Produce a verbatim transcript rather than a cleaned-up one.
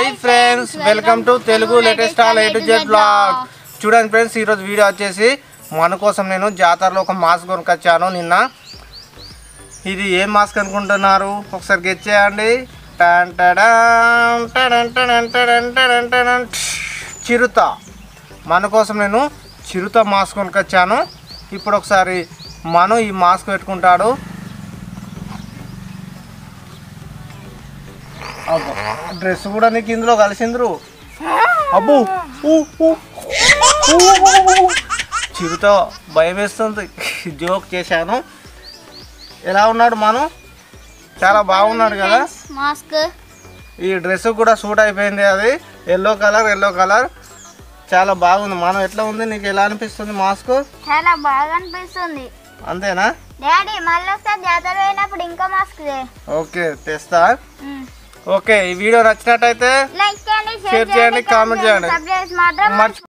Hi friends, welcome to Telugu latest all A to Z blog. చూడండి friends, ఈరోజు video వచ్చేసి మన కోసం నేను జాతరలో ఒక మాస్క్ కొనుకొచ్చాను నిన్న. ఇది ఏం మాస్క్ అనుకుంటున్నారు? ఒకసారి గెస్ చేయండి. చిరుత. మన కోసం నేను చిరుత మాస్క్ కొనుకొచ్చాను. ఇప్పుడు ఒకసారి మను ఈ మాస్క్ పెట్టుకుంటాడు. డ్రెస్ కూడా నీకు ఇందులో కలిసింద్రు. అబ్బు చిరుత భయం వేస్తుంది. జోక్ చేశాను. ఎలా ఉన్నాడు మను? చాలా బాగున్నాడు కదా మాస్క్. ఈ డ్రెస్ కూడా సూట్ అయిపోయింది. అది ఎల్లో కలర్ ఎల్లో కలర్ చాలా బాగుంది. మనం ఎట్లా ఉంది? నీకు ఎలా అనిపిస్తుంది మాస్క్? చాలా బాగా అనిపిస్తుంది. అంతేనా డాడీ? మళ్ళీ ఒకసారి జాతర పోయినప్పుడు ఇంకా మాస్క్. ఓకే, తెస్తా. ఓకే, ఈ వీడియో నచ్చినట్టయితే లైక్ చేయండి, షేర్ చేయండి, కామెంట్ చేయండి.